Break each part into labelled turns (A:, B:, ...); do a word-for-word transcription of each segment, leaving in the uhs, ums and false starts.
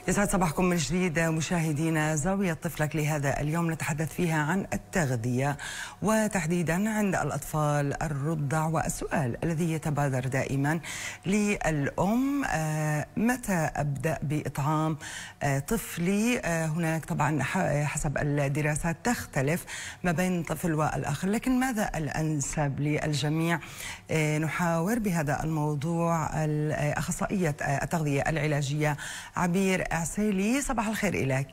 A: يسعد صباحكم من جديد مشاهدينا. زاوية طفلك لهذا اليوم نتحدث فيها عن التغذية وتحديدا عند الأطفال الرضع، والسؤال الذي يتبادر دائما للأم: متى أبدأ بإطعام طفلي؟ هناك طبعا حسب الدراسات تختلف ما بين طفل والآخر، لكن ماذا الأنسب للجميع؟ نحاور بهذا الموضوع أخصائية التغذية العلاجية عبير عسيلي. صباح الخير إليك.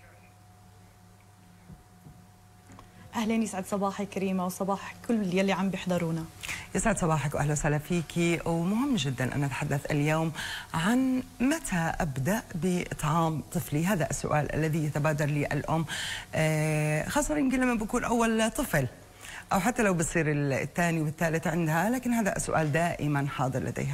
B: أهلين، يسعد صباحك كريمة وصباح كل يلي عم بيحضرونا.
A: يسعد صباحك وأهلا وسهلا فيكي. ومهم جدا أن نتحدث اليوم عن متى أبدأ بإطعام طفلي. هذا السؤال الذي يتبادر لي الأم، خاصة يمكن لما بكون أول طفل أو حتى لو بصير الثاني والثالث عندها، لكن هذا السؤال دائما حاضر لديها.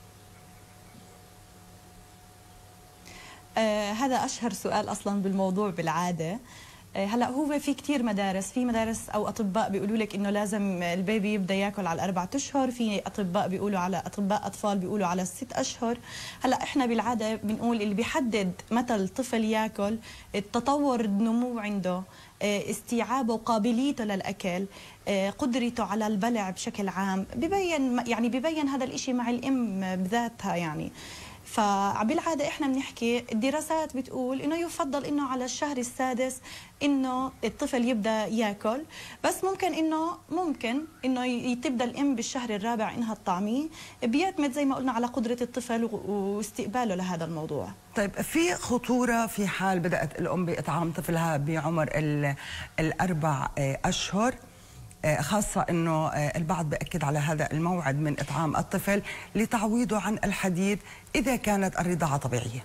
B: آه هذا أشهر سؤال أصلا بالموضوع بالعادة. آه هلا هو في كثير مدارس، في مدارس أو أطباء بيقولوا لك إنه لازم البيبي يبدأ ياكل على الأربعة أشهر، في أطباء بيقولوا على أطباء أطفال بيقولوا على الست أشهر. هلا إحنا بالعادة بنقول اللي بيحدد متى الطفل ياكل التطور النمو عنده، آه استيعابه وقابليته للأكل، آه قدرته على البلع بشكل عام، ببين يعني ببين هذا الإشي مع الأم بذاتها يعني. فبالعاده احنا بنحكي الدراسات بتقول انه يفضل انه على الشهر السادس انه الطفل يبدا ياكل، بس ممكن انه ممكن انه تبدا الام بالشهر الرابع انها تطعميه، بيعتمد زي ما قلنا على قدره الطفل واستقباله لهذا الموضوع.
A: طيب، في خطوره في حال بدات الام باطعام طفلها بعمر الاربع اشهر، خاصة أنه البعض بأكد على هذا الموعد من إطعام الطفل لتعويضه عن الحديد إذا كانت الرضاعة طبيعية؟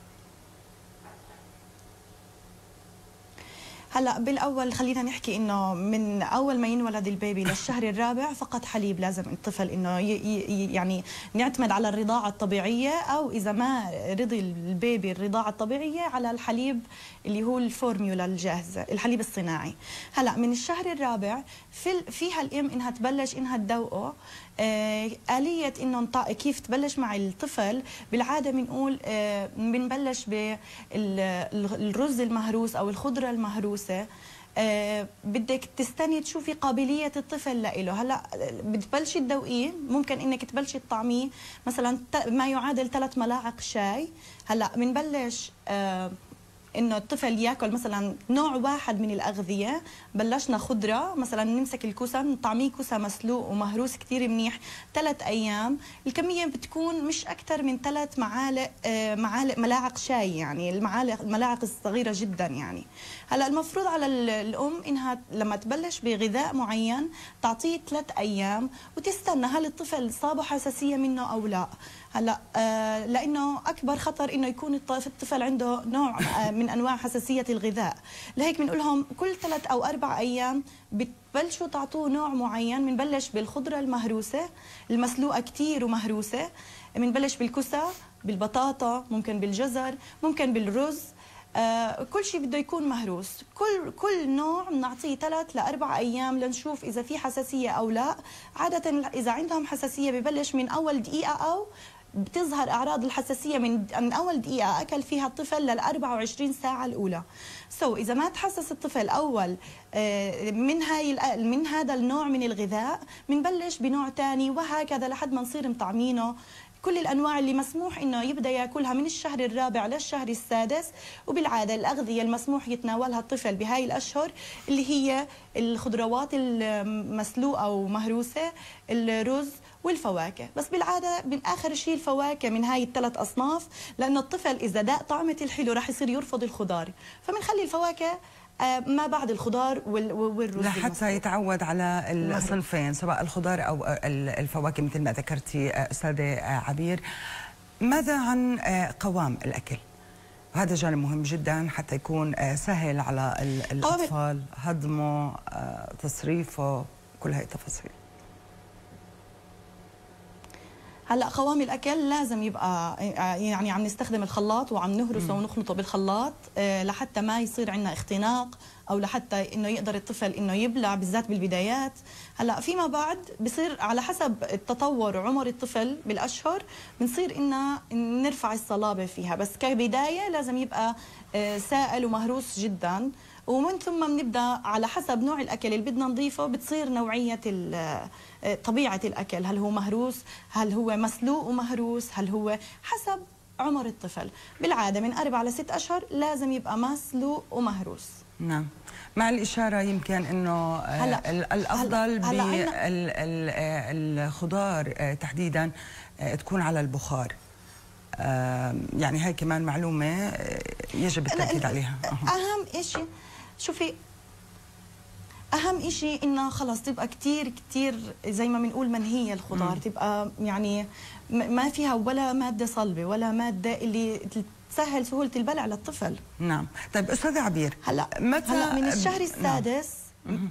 B: هلا بالاول خلينا نحكي انه من اول ما ينولد البيبي للشهر الرابع فقط حليب لازم الطفل انه يعني نعتمد على الرضاعه الطبيعيه، او اذا ما رضي البيبي الرضاعه الطبيعيه على الحليب اللي هو الفورميولا الجاهزه، الحليب الصناعي. هلا من الشهر الرابع في فيها الام انها تبلش انها تدوقه. آه آلية إنه كيف تبلش مع الطفل، بالعادة بنقول آه بنبلش بالرز المهروس أو الخضرة المهروسة. آه بدك تستني تشوفي قابلية الطفل لإله. هلا بتبلشي تدوقيه، ممكن إنك تبلشي تطعميه مثلا ما يعادل ثلاث ملاعق شاي. هلا بنبلش آه انه الطفل ياكل مثلا نوع واحد من الاغذيه. بلشنا خضره مثلا نمسك الكوسه نطعميه كوسه مسلوق ومهروس كثير منيح ثلاث ايام، الكميه بتكون مش اكثر من ثلاث معالق آه معالق ملاعق شاي، يعني المعالق الملاعق الصغيره جدا يعني. هلا المفروض على الام انها لما تبلش بغذاء معين تعطيه ثلاث ايام وتستنى هل الطفل صابه حساسيه منه او لا. هلا آه لانه اكبر خطر انه يكون الطفل عنده نوع آه من انواع حساسيه الغذاء، لهيك بنقول لهم كل ثلاث او اربع ايام بتبلشوا تعطوه نوع معين. بنبلش بالخضره المهروسه المسلوقه كثير ومهروسه، بنبلش بالكوسه، بالبطاطا، ممكن بالجزر، ممكن بالرز. آه كل شيء بده يكون مهروس. كل كل نوع بنعطيه ثلاث لاربع ايام لنشوف اذا في حساسيه او لا. عاده اذا عندهم حساسيه ببلش من اول دقيقه، او بتظهر اعراض الحساسيه من من اول دقيقه اكل فيها الطفل لل أربعة وعشرين ساعه الاولى. سو so, اذا ما تحسس الطفل اول من هاي من هذا النوع من الغذاء بنبلش بنوع ثاني، وهكذا لحد ما نصير مطعمينه كل الانواع اللي مسموح انه يبدا ياكلها من الشهر الرابع للشهر السادس. وبالعاده الاغذيه المسموح يتناولها الطفل بهاي الاشهر اللي هي الخضروات المسلوقه ومهروسه، الرز والفواكه. بس بالعاده من اخر شيء الفواكه من هاي الثلاث اصناف، لانه الطفل اذا داق طعمه الحلو راح يصير يرفض الخضار، فبنخلي الفواكه ما بعد الخضار والرز
A: لحتى يتعود على الصنفين سواء الخضار او الفواكه مثل ما ذكرتي استاذه عبير. ماذا عن قوام الاكل؟ هذا جانب مهم جدا حتى يكون سهل على الاطفال هضمه، تصريفه، كل هاي التفاصيل.
B: هلا قوام الاكل لازم يبقى يعني عم نستخدم الخلاط وعم نهرسه ونخلطه بالخلاط لحتى ما يصير عندنا اختناق او لحتى انه يقدر الطفل انه يبلع بالذات بالبدايات. هلا فيما بعد بصير على حسب التطور وعمر الطفل بالاشهر بنصير إننا نرفع الصلابه فيها، بس كبدايه لازم يبقى سائل ومهروس جدا، ومن ثم بنبدا على حسب نوع الاكل اللي بدنا نضيفه بتصير نوعيه طبيعه الاكل، هل هو مهروس، هل هو مسلوق ومهروس، هل هو حسب عمر الطفل. بالعاده من أربعة لست اشهر لازم يبقى مسلوق ومهروس.
A: نعم، مع الإشارة يمكن أنه هلأ الأفضل بالخضار تحديدا تكون على البخار، يعني هاي كمان معلومة يجب التأكيد عليها.
B: أهم شيء شوفي، أهم شيء إنه خلص تبقى كتير كتير زي ما بنقول منهية الخضار، م. تبقى يعني ما فيها ولا مادة صلبة ولا مادة اللي تسهل سهولة البلع للطفل.
A: نعم. طيب أستاذة عبير،
B: هلا متى هلا من الشهر السادس،
A: نعم.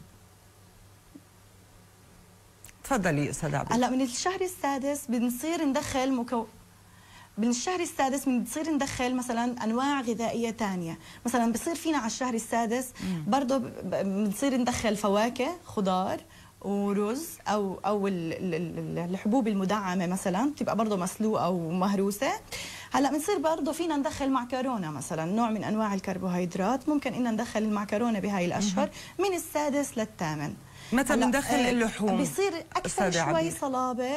A: تفضلي أستاذة عبير.
B: هلا من الشهر السادس بنصير ندخل مكون من الشهر السادس بنصير ندخل مثلا انواع غذائيه ثانيه، مثلا بصير فينا على الشهر السادس برضه بنصير ندخل فواكه، خضار ورز او او الحبوب المدعمه مثلا بتبقى برضه مسلوقه ومهروسه. هلا بنصير برضه فينا ندخل معكرونه مثلا، نوع من انواع الكربوهيدرات، ممكن ان ندخل المعكرونه بهاي الاشهر من السادس للثامن.
A: متى بندخل اللحوم؟
B: بصير اكثر شوي صلابه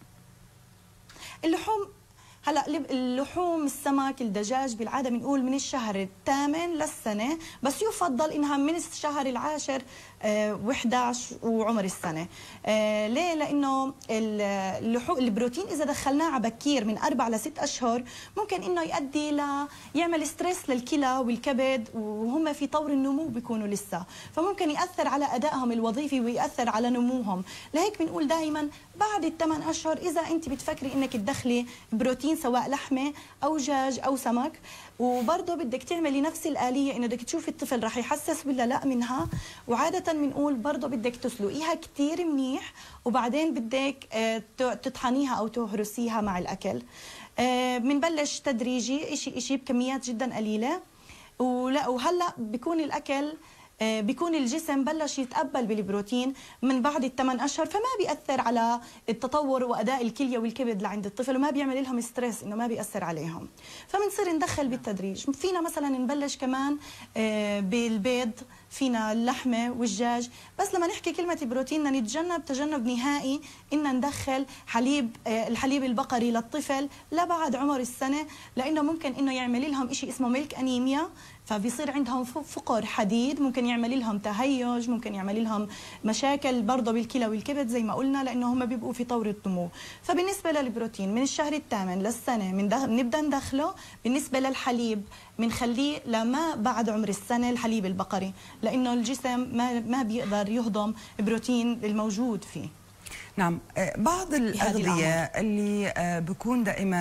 B: اللحوم. هلا اللحوم، السمك، الدجاج بالعاده بنقول من الشهر الثامن للسنه، بس يفضل انها من الشهر العاشر وإحدى عشر وعمر السنه. آه ليه؟ لانه اللحوم البروتين اذا دخلناه على بكير من اربع لست اشهر ممكن انه يؤدي ل يعمل ستريس للكلى والكبد، وهم في طور النمو بيكونوا لسه، فممكن ياثر على ادائهم الوظيفي وياثر على نموهم. لهيك بنقول دائما بعد الثمان اشهر اذا انت بتفكري انك تدخلي بروتين سواء لحمه او دجاج او سمك، وبرضه بدك تعملي نفس الآلية انه بدك تشوفي الطفل رح يحسس ولا لا منها، وعادة بنقول برضه بدك تسلقيها كثير منيح وبعدين بدك تطحنيها او تهرسيها مع الاكل. بنبلش تدريجي شيء شيء بكميات جدا قليلة، ولا وهلا بيكون الاكل بيكون الجسم بلش يتقبل بالبروتين من بعد الثمان اشهر، فما بيأثر على التطور واداء الكليه والكبد لعند الطفل، وما بيعمل لهم ستريس انه ما بيأثر عليهم. فبنصير ندخل بالتدريج. فينا مثلا نبلش كمان بالبيض، فينا اللحمه والدجاج، بس لما نحكي كلمه بروتين بدنا نتجنب تجنب نهائي ان ندخل حليب الحليب البقري للطفل لبعد عمر السنه، لانه ممكن انه يعمل لهم شيء اسمه ميلك انيميا، فبيصير عندهم فقر حديد، ممكن يعمل لهم تهيج، ممكن يعمل لهم مشاكل برضه بالكلى والكبد زي ما قلنا، لانه هم بيبقوا في طور النمو. فبالنسبه للبروتين من الشهر الثامن للسنه بنبدا ندخله. بالنسبه للحليب بنخليه لما بعد عمر السنه الحليب البقري، لانه الجسم ما ما بيقدر يهضم بروتين الموجود فيه.
A: نعم. بعض الأغذية اللي بكون دائما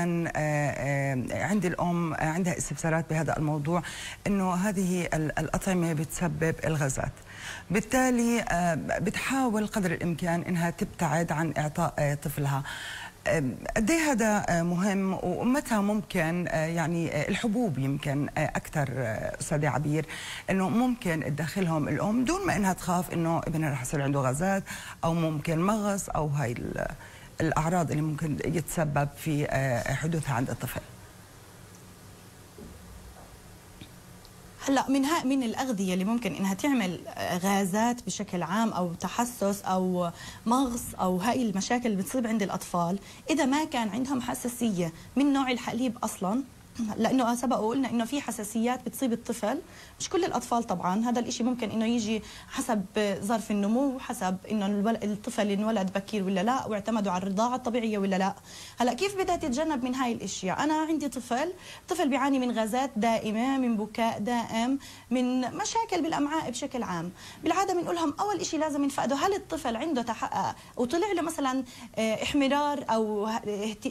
A: عند الأم عندها استفسارات بهذا الموضوع، أنه هذه الأطعمة بتسبب الغازات، بالتالي بتحاول قدر الإمكان أنها تبتعد عن إعطاء طفلها. قد ايه هذا مهم، ومتى ممكن يعني الحبوب يمكن اكثر استاذه عبير انه ممكن تدخلهم الام دون ما انها تخاف انه ابنها رح يصير عنده غازات او ممكن مغص او هاي الاعراض اللي ممكن يتسبب في حدوثها عند الطفل؟
B: هلا من ها من الاغذيه اللي ممكن انها تعمل غازات بشكل عام او تحسس او مغص او هاي المشاكل اللي بتصيب عند الاطفال، اذا ما كان عندهم حساسيه من نوع الحليب اصلا، لانه سبق وقلنا انه في حساسيات بتصيب الطفل، مش كل الاطفال طبعا، هذا الشيء ممكن انه يجي حسب ظرف النمو، حسب انه الطفل انولد بكير ولا لا، واعتمدوا على الرضاعه الطبيعيه ولا لا. هلا كيف بدها تتجنب من هاي الاشياء؟ انا عندي طفل طفل بيعاني من غازات دائمه، من بكاء دائم، من مشاكل بالامعاء بشكل عام. بالعاده بنقول لهم اول شيء لازم نفقده هل الطفل عنده تحقق وطلع له مثلا احمرار او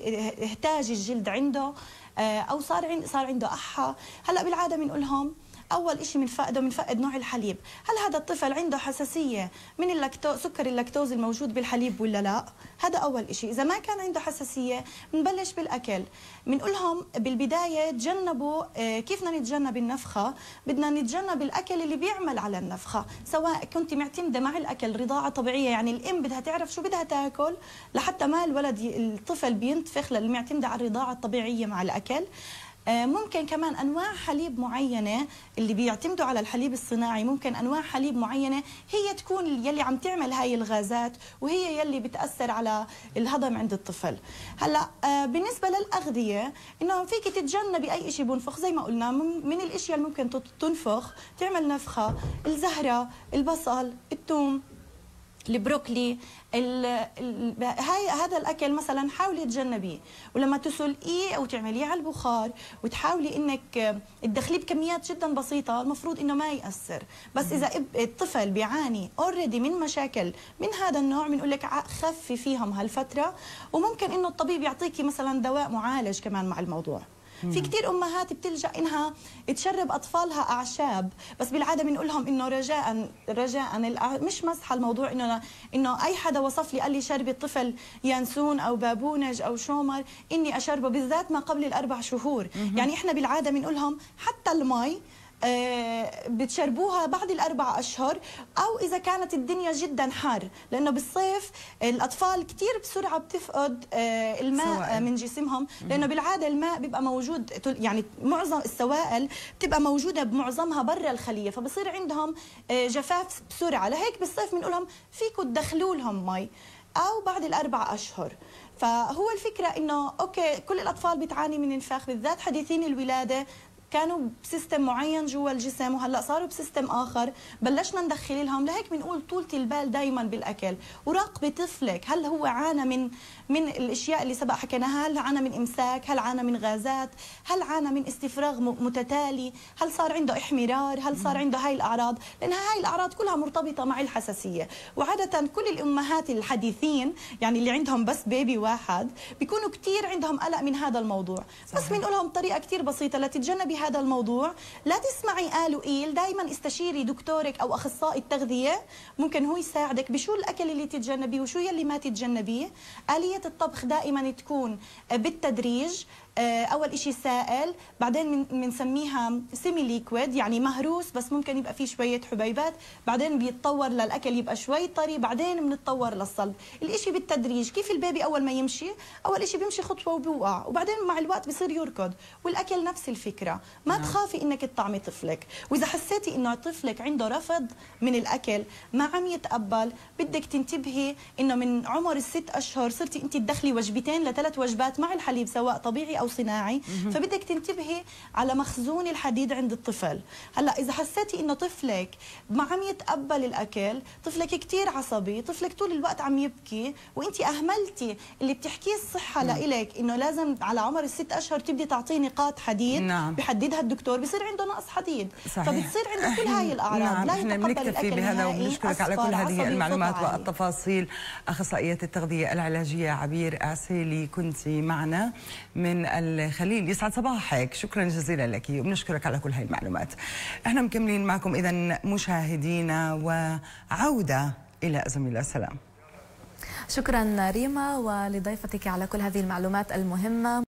B: اهتاج الجلد عنده، او صار صار عنده احا. هلا بالعاده بنقول لهم اول شيء بنفقده بنفقد نوع الحليب. هل هذا الطفل عنده حساسيه من اللكتو سكر اللاكتوز الموجود بالحليب ولا لا؟ هذا اول شيء. اذا ما كان عنده حساسيه بنبلش بالاكل، بنقول لهم بالبدايه تجنبوا كيف بدنا نتجنب النفخه. بدنا نتجنب الاكل اللي بيعمل على النفخه، سواء كنت معتمده مع الاكل رضاعه طبيعيه، يعني الام بدها تعرف شو بدها تاكل لحتى ما الولد الطفل بينتفخ، للي معتمده على الرضاعه الطبيعيه مع الاكل. ممكن كمان انواع حليب معينه اللي بيعتمدوا على الحليب الصناعي، ممكن انواع حليب معينه هي تكون يلي عم تعمل هاي الغازات وهي يلي بتاثر على الهضم عند الطفل. هلا بالنسبه للاغذيه انه فيك تتجنبي اي شيء بنفخ، زي ما قلنا من الاشياء اللي ممكن تنفخ تعمل نفخه الزهره، البصل، الثوم، البروكلي، ال ال هاي هذا الاكل مثلا حاولي تجنبيه، ولما تسلقيه او تعمليه على البخار وتحاولي انك تدخليه بكميات جدا بسيطه المفروض انه ما ياثر. بس اذا الطفل بيعاني اوريدي من مشاكل من هذا النوع بنقول لك خفي فيهم هالفتره، وممكن انه الطبيب يعطيكي مثلا دواء معالج كمان مع الموضوع. في كثير امهات بتلجا انها تشرب اطفالها اعشاب، بس بالعاده بنقول لهم انه رجاء رجاء مش مزحه الموضوع انه انه اي حدا وصف لي قال لي شربي الطفل يانسون او بابونج او شومر اني اشربه، بالذات ما قبل الاربع شهور. يعني احنا بالعاده بنقول لهم حتى المي آه بتشربوها بعد الأربع أشهر، أو إذا كانت الدنيا جدا حار، لأنه بالصيف الأطفال كثير بسرعة بتفقد آه الماء سوائل من جسمهم، لأنه بالعادة الماء بيبقى موجود، يعني معظم السوائل بتبقى موجودة بمعظمها برا الخلية، فبصير عندهم آه جفاف بسرعة. لهيك بالصيف بنقول لهم فيكم تدخلوا لهم مي أو بعد الأربع أشهر. فهو الفكرة إنه أوكي كل الأطفال بتعاني من انفاخ، بالذات حديثين الولادة كانوا بسيستم معين جوا الجسم وهلا صاروا بسيستم اخر بلشنا ندخل لهم. لهيك بنقول طولة البال دائما بالاكل، وراقبي طفلك هل هو عانى من من الاشياء اللي سبق حكيناها، هل عانى من امساك، هل عانى من غازات، هل عانى من استفراغ متتالي، هل صار عنده احمرار، هل صار عنده هاي الاعراض، لان هاي الاعراض كلها مرتبطه مع الحساسيه. وعاده كل الامهات الحديثين يعني اللي عندهم بس بيبي واحد بيكونوا كثير عندهم قلق من هذا الموضوع. صحيح. بس بنقول لهم طريقه كثير بسيطه لتتجنبي هذا الموضوع، لا تسمعي قال وقيل، دائما استشيري دكتورك او اخصائي التغذيه، ممكن هو يساعدك بشو الاكل اللي تتجنبيه وشو يلي ما تتجنبيه. آلية الطبخ دائما تكون بالتدريج، اول شيء سائل، بعدين بنسميها سيمي ليكويد يعني مهروس بس ممكن يبقى فيه شويه حبيبات، بعدين بيتطور للاكل يبقى شوي طري، بعدين بنتطور للصلب. الشيء بالتدريج. كيف البيبي اول ما يمشي اول شيء بيمشي خطوه وبيوقع، وبعدين مع الوقت بصير يركض، والاكل نفس الفكره. ما نعم. تخافي انك تطعمي طفلك، واذا حسيتي انه طفلك عنده رفض من الاكل ما عم يتقبل بدك تنتبهي انه من عمر الست اشهر صرتي انت تدخلي وجبتين لثلاث وجبات مع الحليب سواء طبيعي او صناعي، فبدك تنتبهي على مخزون الحديد عند الطفل. هلا اذا حسيتي انه طفلك ما عم يتقبل الاكل، طفلك كثير عصبي، طفلك طول الوقت عم يبكي، وانت اهملتي اللي بتحكيه الصحه نعم. لإلك انه لازم على عمر الست اشهر تبدي تعطيه نقاط حديد نعم. بحددها الدكتور، بصير عنده نقص حديد. صحيح. فبتصير عنده كل هاي الاعراض. نعم. لا
A: احنا بنكتفي بهذا وبنشكرك على كل هذه المعلومات والتفاصيل. اخصائيه التغذيه العلاجيه عبير اعسيلي كنت معنا من الخليل، يسعد صباحك، شكرا جزيلا لك وبنشكرك على كل هاي المعلومات. احنا مكملين معكم اذا مشاهدينا، وعوده الى زميلة سلام.
C: شكرا ريما ولضيفتك على كل هذه المعلومات المهمة.